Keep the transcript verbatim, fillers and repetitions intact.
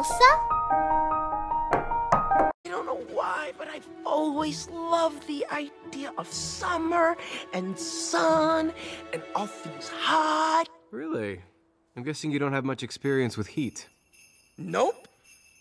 Elsa? I don't know why, but I've always loved the idea of summer and sun and all things hot. Really? I'm guessing you don't have much experience with heat. Nope.